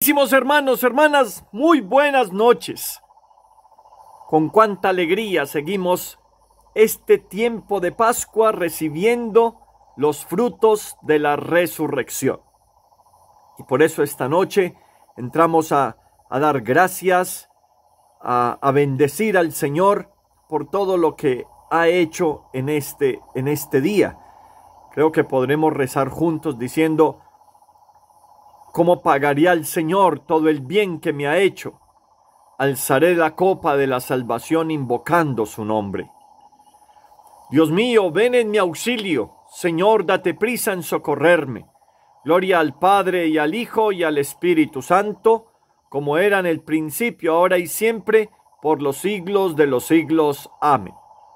Queridísimos hermanos, hermanas, muy buenas noches. Con cuánta alegría seguimos este tiempo de Pascua recibiendo los frutos de la resurrección. Y por eso esta noche entramos a dar gracias, a bendecir al Señor por todo lo que ha hecho en este día. Creo que podremos rezar juntos diciendo: ¿cómo pagaría al Señor todo el bien que me ha hecho? Alzaré la copa de la salvación invocando su nombre. Dios mío, ven en mi auxilio. Señor, date prisa en socorrerme. Gloria al Padre y al Hijo y al Espíritu Santo, como era en el principio, ahora y siempre, por los siglos de los siglos. Amén.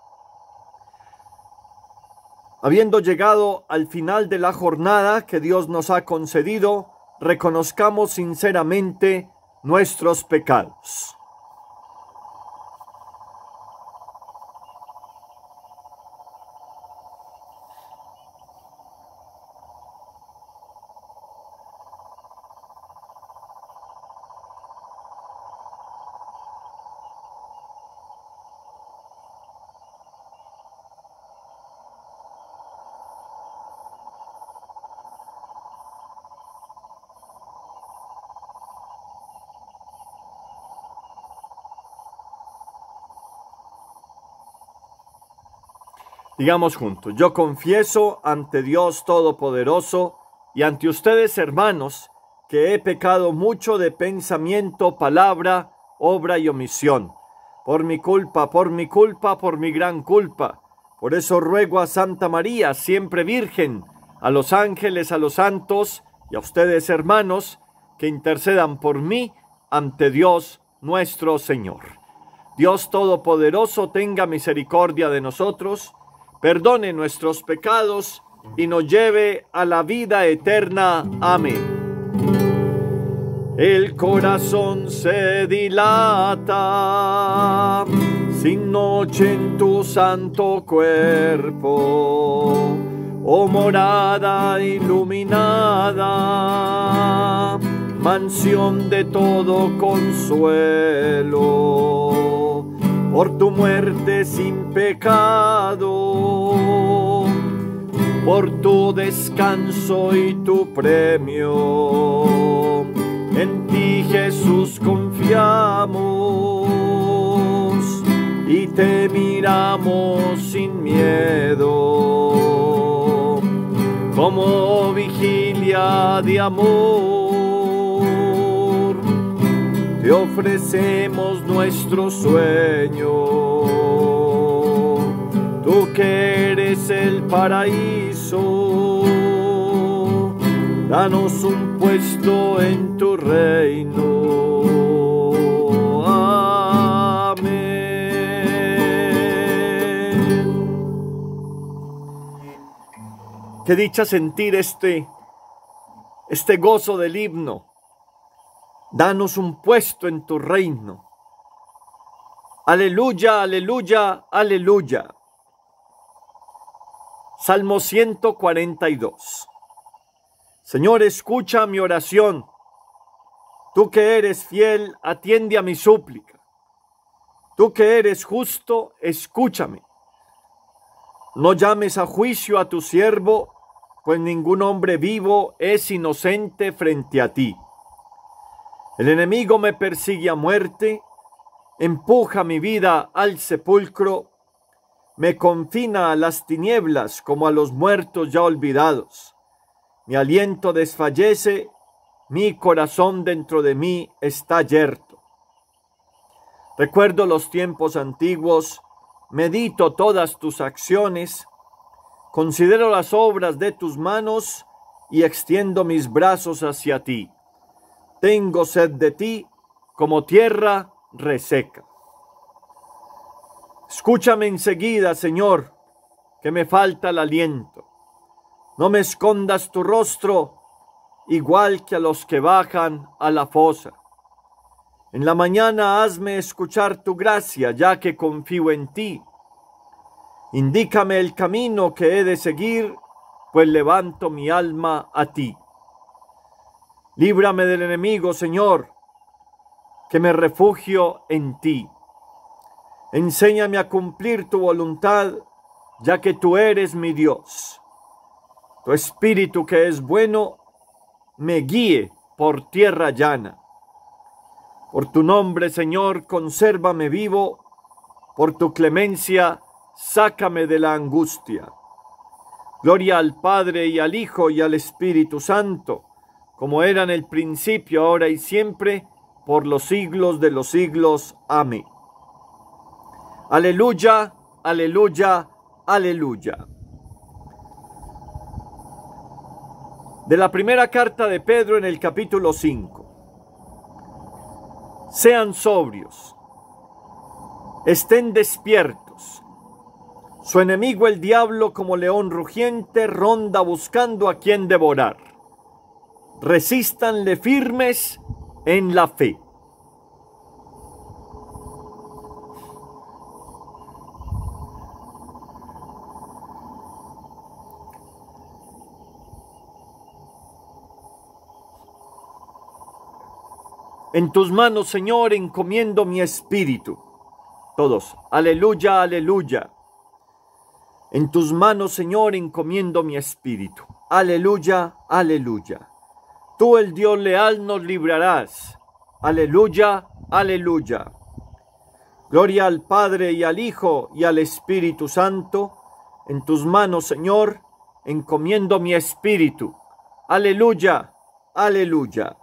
Habiendo llegado al final de la jornada que Dios nos ha concedido, reconozcamos sinceramente nuestros pecados. Digamos juntos: yo confieso ante Dios Todopoderoso y ante ustedes, hermanos, que he pecado mucho de pensamiento, palabra, obra y omisión. Por mi culpa, por mi gran culpa. Por eso ruego a Santa María, siempre Virgen, a los ángeles, a los santos y a ustedes, hermanos, que intercedan por mí ante Dios nuestro Señor. Dios Todopoderoso tenga misericordia de nosotros, perdone nuestros pecados y nos lleve a la vida eterna. Amén. El corazón se dilata sin noche en tu santo cuerpo, oh morada iluminada, mansión de todo consuelo. Por tu muerte sin pecado, por tu descanso y tu premio, en ti, Jesús, confiamos y te miramos sin miedo, como vigilia de amor. Te ofrecemos nuestro sueño, tú que eres el paraíso, danos un puesto en tu reino. Amén. Qué dicha sentir este gozo del himno. Danos un puesto en tu reino. Aleluya, aleluya, aleluya. Salmo 142. Señor, escucha mi oración. Tú que eres fiel, atiende a mi súplica. Tú que eres justo, escúchame. No llames a juicio a tu siervo, pues ningún hombre vivo es inocente frente a ti. El enemigo me persigue a muerte, empuja mi vida al sepulcro, me confina a las tinieblas como a los muertos ya olvidados. Mi aliento desfallece, mi corazón dentro de mí está yerto. Recuerdo los tiempos antiguos, medito todas tus acciones, considero las obras de tus manos y extiendo mis brazos hacia ti. Tengo sed de ti como tierra reseca. Escúchame enseguida, Señor, que me falta el aliento. No me escondas tu rostro, igual que a los que bajan a la fosa. En la mañana hazme escuchar tu gracia, ya que confío en ti. Indícame el camino que he de seguir, pues levanto mi alma a ti. Líbrame del enemigo, Señor, que me refugio en ti. Enséñame a cumplir tu voluntad, ya que tú eres mi Dios. Tu espíritu, que es bueno, me guíe por tierra llana. Por tu nombre, Señor, consérvame vivo. Por tu clemencia, sácame de la angustia. Gloria al Padre, y al Hijo, y al Espíritu Santo, como era en el principio, ahora y siempre, por los siglos de los siglos. Amén. Aleluya, aleluya, aleluya. De la primera carta de Pedro, en el capítulo 5. Sean sobrios, estén despiertos. Su enemigo el diablo, como león rugiente, ronda buscando a quien devorar. Resístanle firmes en la fe. En tus manos, Señor, encomiendo mi espíritu. Todos, aleluya, aleluya. En tus manos, Señor, encomiendo mi espíritu. Aleluya, aleluya. Tú, el Dios leal, nos librarás. Aleluya, aleluya. Gloria al Padre, y al Hijo, y al Espíritu Santo. En tus manos, Señor, encomiendo mi espíritu. Aleluya, aleluya.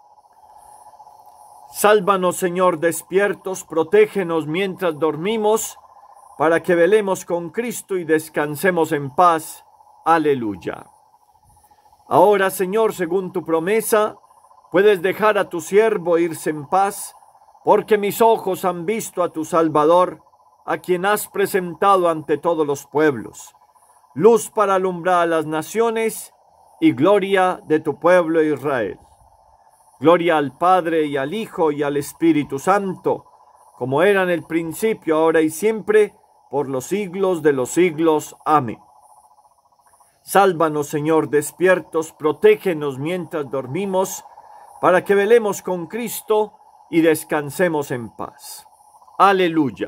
Sálvanos, Señor, despiertos, protégenos mientras dormimos, para que velemos con Cristo y descansemos en paz. Aleluya. Ahora, Señor, según tu promesa, puedes dejar a tu siervo irse en paz, porque mis ojos han visto a tu Salvador, a quien has presentado ante todos los pueblos, luz para alumbrar a las naciones y gloria de tu pueblo Israel. Gloria al Padre, y al Hijo, y al Espíritu Santo, como era en el principio, ahora y siempre, por los siglos de los siglos. Amén. Sálvanos, Señor, despiertos, protégenos mientras dormimos, para que velemos con Cristo y descansemos en paz. Aleluya.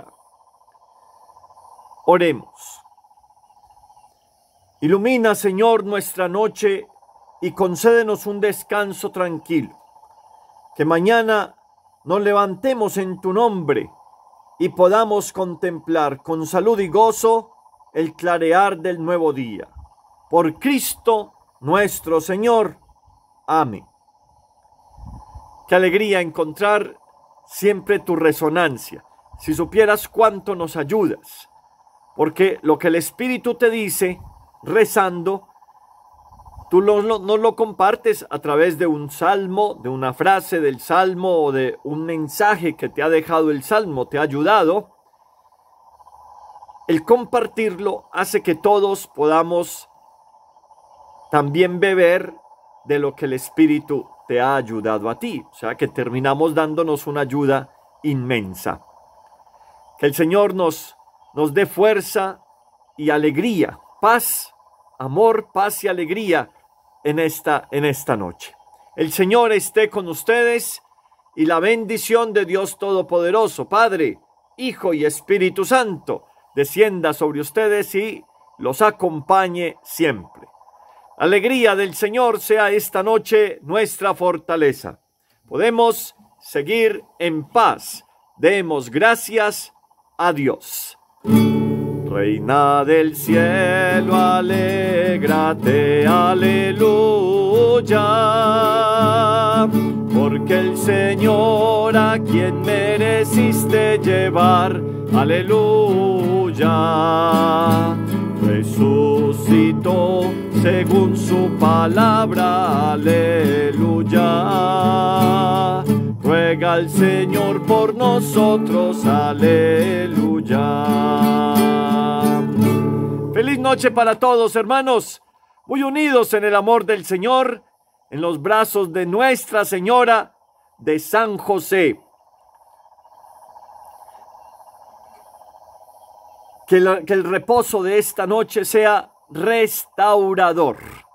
Oremos. Ilumina, Señor, nuestra noche y concédenos un descanso tranquilo. Que mañana nos levantemos en tu nombre y podamos contemplar con salud y gozo el clarear del nuevo día. Por Cristo nuestro Señor. Amén. Qué alegría encontrar siempre tu resonancia. Si supieras cuánto nos ayudas. Porque lo que el Espíritu te dice rezando, tú no lo compartes a través de un salmo, de una frase del salmo o de un mensaje que te ha dejado el salmo, te ha ayudado. El compartirlo hace que todos podamos también beber de lo que el Espíritu te ha ayudado a ti. O sea, que terminamos dándonos una ayuda inmensa. Que el Señor nos dé fuerza y alegría, paz, amor, paz y alegría en esta noche. El Señor esté con ustedes y la bendición de Dios Todopoderoso, Padre, Hijo y Espíritu Santo, descienda sobre ustedes y los acompañe siempre. La alegría del Señor sea esta noche nuestra fortaleza. Podemos seguir en paz. Demos gracias a Dios. Reina del cielo, alégrate, aleluya, porque el Señor, a quien mereciste llevar, aleluya, resucitó según su palabra, aleluya. Ruega al Señor por nosotros, aleluya. Feliz noche para todos, hermanos, muy unidos en el amor del Señor, en los brazos de Nuestra Señora de San José. Que el reposo de esta noche sea restaurador.